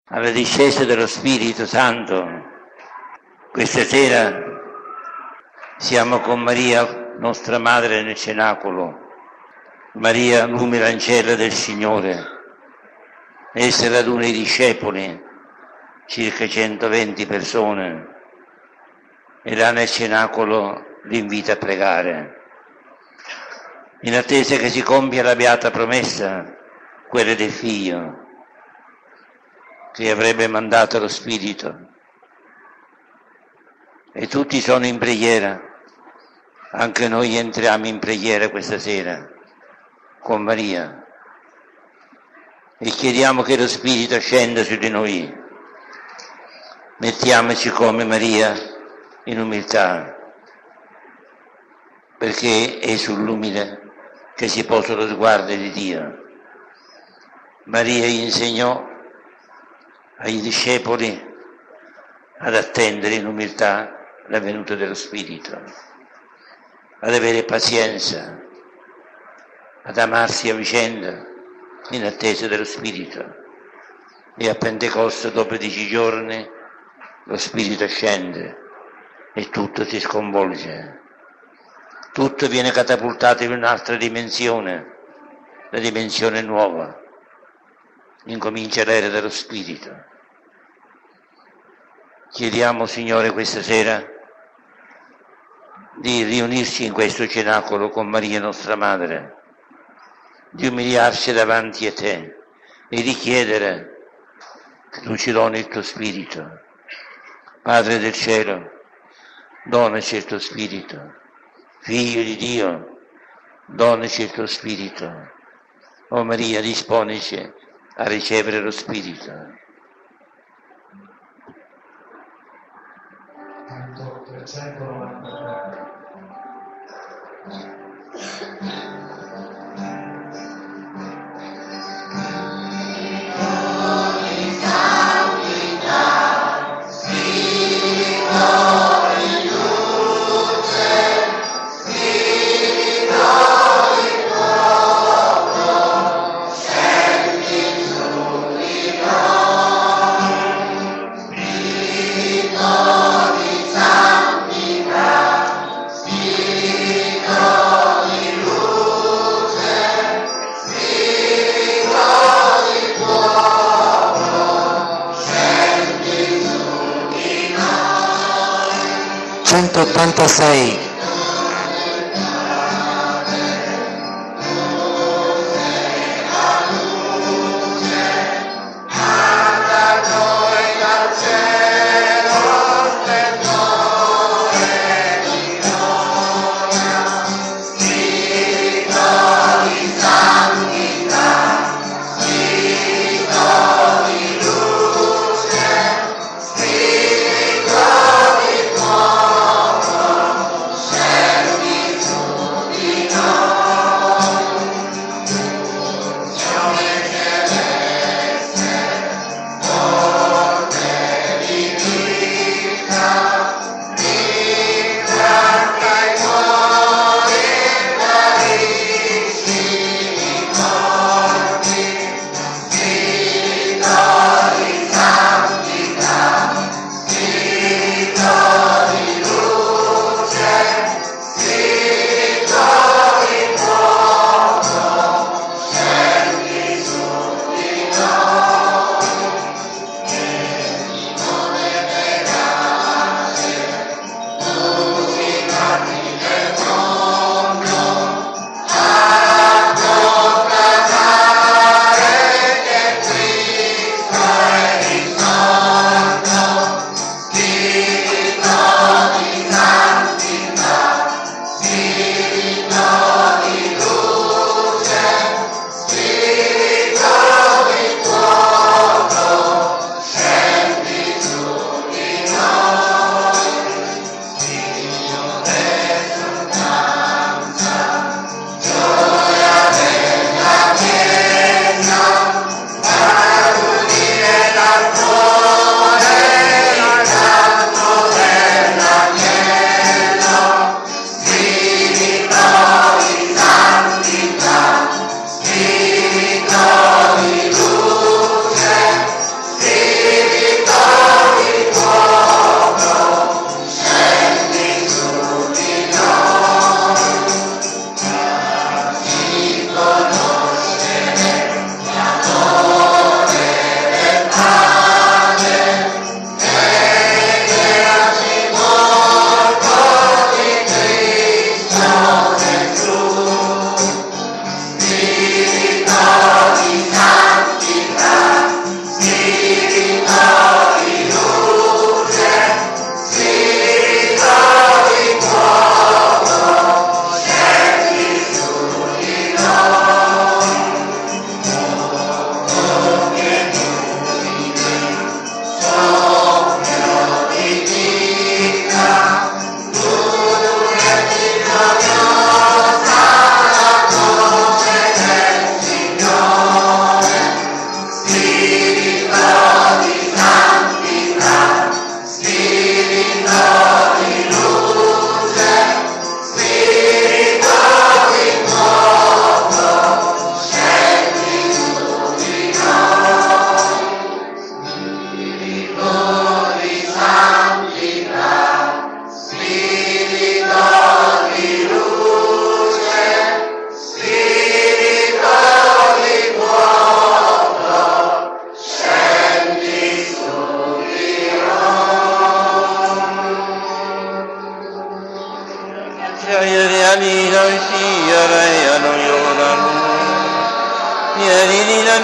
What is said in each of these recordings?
alla discesa dello Spirito Santo. Questa sera siamo con Maria, nostra Madre, nel cenacolo. Maria, l'umile ancella del Signore. Essa raduna i discepoli, circa 120 persone, e là nel cenacolo li invita a pregare, in attesa che si compia la beata promessa, quella del Figlio, che avrebbe mandato lo Spirito. E tutti sono in preghiera, anche noi entriamo in preghiera questa sera con Maria e chiediamo che lo Spirito scenda su di noi. Mettiamoci come Maria in umiltà, perché è sull'umile che si posa lo sguardo di Dio. Maria insegnò ai discepoli ad attendere in umiltà la venuta dello Spirito, ad avere pazienza, ad amarsi a vicenda in attesa dello Spirito. E a Pentecoste, dopo 10 giorni, lo Spirito scende e tutto si sconvolge. Tutto viene catapultato in un'altra dimensione, la dimensione nuova. Incomincia l'era dello Spirito. Chiediamo, Signore, questa sera di riunirci in questo cenacolo con Maria, nostra Madre, di umiliarci davanti a Te e di chiedere che Tu ci doni il Tuo Spirito. Padre del cielo, donaci il Tuo Spirito. Figlio di Dio, donaci il Tuo Spirito. O Maria, disponici a ricevere lo Spirito. Canto 393. Sei.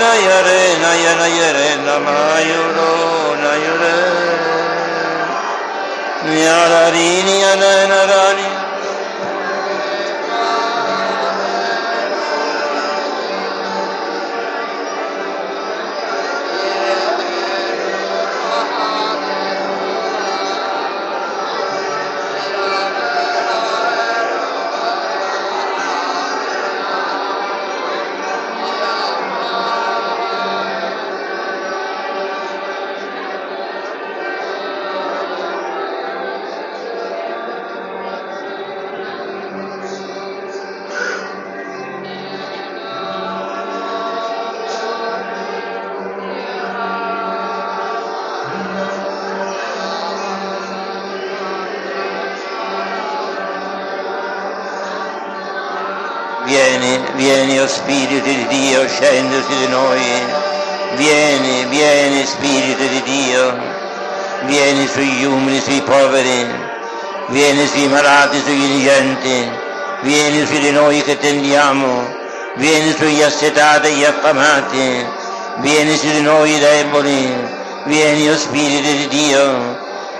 Vieni, vieni, o Spirito di Dio, scendi su di noi. Vieni, vieni, Spirito di Dio. Vieni sugli umili, sui poveri. Vieni sui malati, sugli indigenti. Vieni su di noi che tendiamo. Vieni sugli assetati e gli affamati. Vieni su di noi deboli. Vieni, o Spirito di Dio.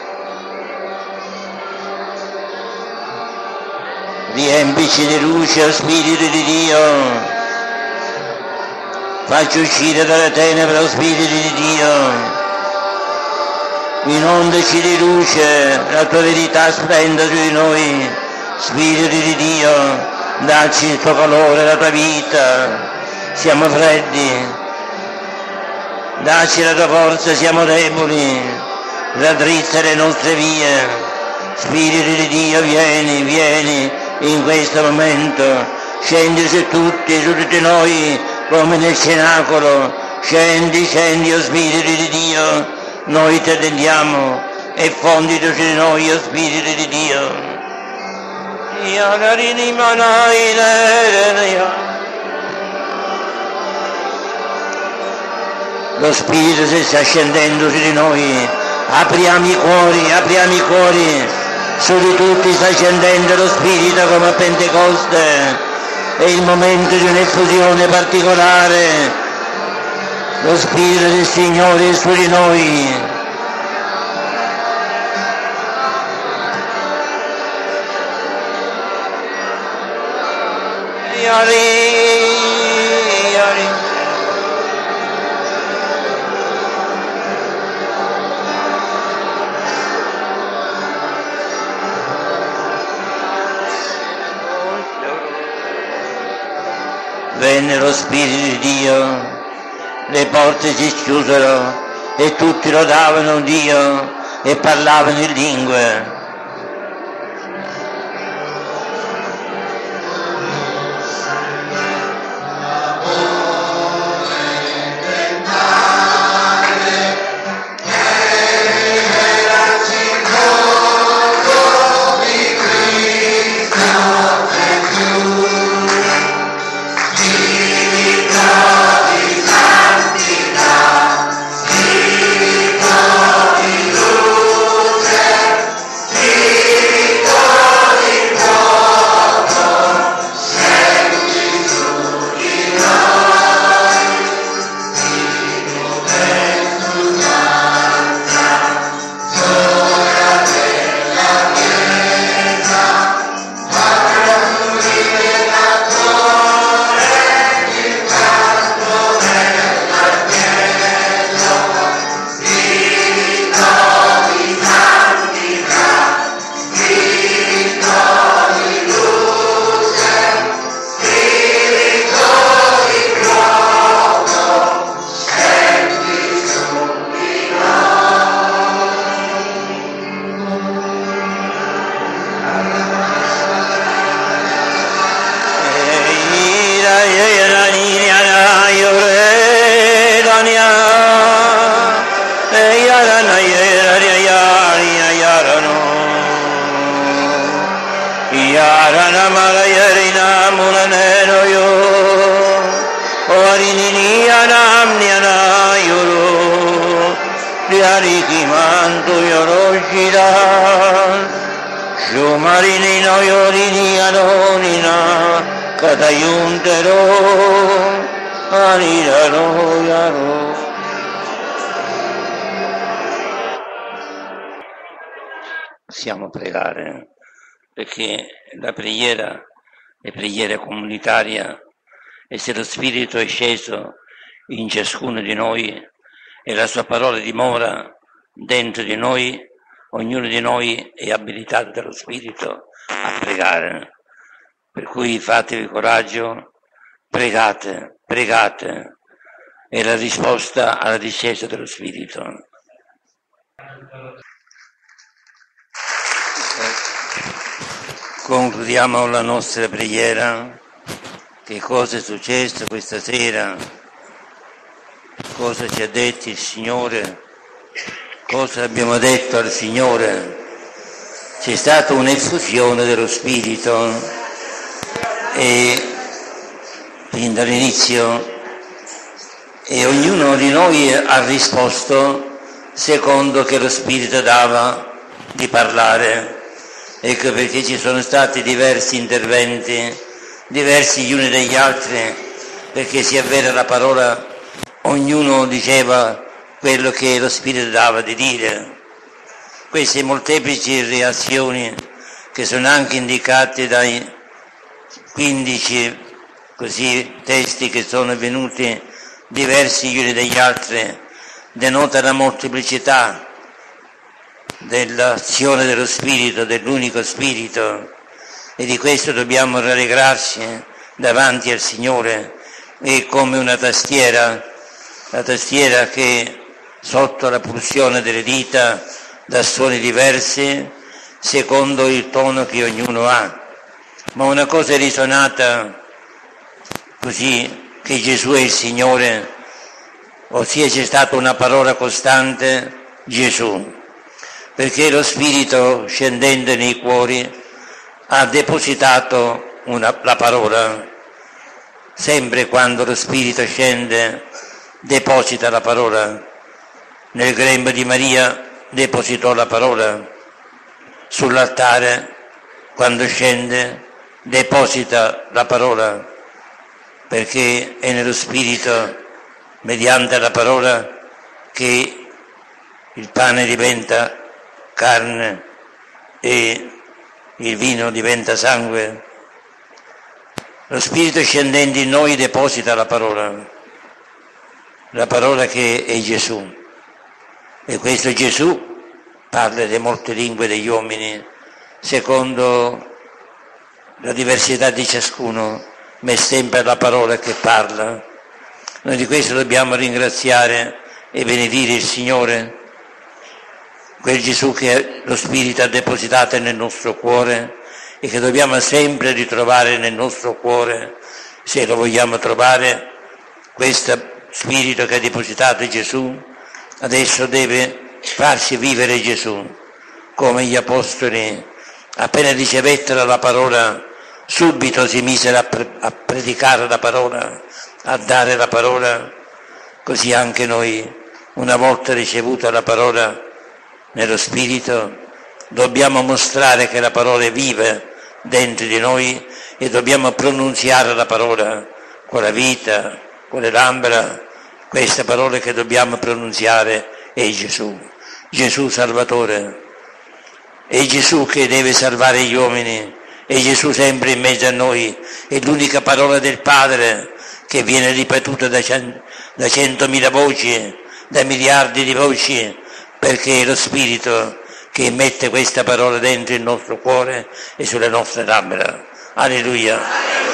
Riempici di luce, o Spirito di Dio. Facci uscire dalle tenebre, o Spirito di Dio. Inondaci di luce, la tua verità splenda su di noi. Spirito di Dio, dacci il tuo calore, la tua vita. Siamo freddi. Dacci la tua forza, siamo deboli. Raddrizza le nostre vie. Spirito di Dio, vieni, vieni. In questo momento scendi su tutti noi come nel cenacolo. Scendi, scendi, o Spirito di Dio, noi ti attendiamo e fonditi su di noi, o Spirito di Dio. Lo Spirito si sta scendendo su di noi, apriamo i cuori. Su di tutti sta scendendo lo Spirito come a Pentecoste, è il momento di un'effusione particolare, lo Spirito del Signore è su di noi. Venne lo Spirito di Dio, le porte si chiusero e tutti lodavano Dio e parlavano in lingue. Possiamo pregare, perché la preghiera è preghiera comunitaria, e se lo Spirito è sceso in ciascuno di noi e la sua parola dimora dentro di noi, ognuno di noi è abilitato dallo Spirito a pregare. Per cui fatevi coraggio, pregate, pregate, è la risposta alla discesa dello Spirito. Concludiamo la nostra preghiera. Che cosa è successo questa sera? Cosa ci ha detto il Signore? Cosa abbiamo detto al Signore? C'è stata un'effusione dello Spirito e fin dall'inizio, e ognuno di noi ha risposto secondo che lo Spirito dava di parlare. Ecco perché ci sono stati diversi interventi, diversi gli uni dagli altri, perché si avvera la parola, ognuno diceva quello che lo Spirito dava di dire. Queste molteplici reazioni, che sono anche indicate dai 15 così testi che sono venuti diversi gli uni dagli altri, denota la molteplicità dell'azione dello Spirito, dell'unico Spirito, e di questo dobbiamo rallegrarci davanti al Signore. È come una tastiera, la tastiera che sotto la pulsione delle dita dà suoni diversi secondo il tono che ognuno ha, ma una cosa è risonata così, che Gesù è il Signore, ossia c'è stata una parola costante, Gesù, perché lo Spirito, scendendo nei cuori, ha depositato la parola. Sempre quando lo Spirito scende, deposita la parola. Nel grembo di Maria depositò la parola. Sull'altare, quando scende, deposita la parola, perché è nello Spirito, mediante la parola, che il pane diventa carne e il vino diventa sangue. Lo Spirito scendendo in noi deposita la parola che è Gesù, e questo Gesù parla di molte lingue degli uomini secondo la diversità di ciascuno, ma è sempre la parola che parla. Noi di questo dobbiamo ringraziare e benedire il Signore, quel Gesù che lo Spirito ha depositato nel nostro cuore e che dobbiamo sempre ritrovare nel nostro cuore, se lo vogliamo trovare. Questo Spirito che ha depositato Gesù adesso deve farsi vivere Gesù, come gli Apostoli appena ricevettero la parola subito si misero a predicare la parola, a dare la parola. Così anche noi, una volta ricevuta la parola nello Spirito, dobbiamo mostrare che la parola è viva dentro di noi e dobbiamo pronunziare la parola con la vita, con le labbra. Questa parola che dobbiamo pronunziare è Gesù, Gesù Salvatore, è Gesù che deve salvare gli uomini, è Gesù sempre in mezzo a noi, è l'unica parola del Padre che viene ripetuta da 100.000 voci, da miliardi di voci, perché è lo Spirito che mette questa parola dentro il nostro cuore e sulle nostre labbra. Alleluia.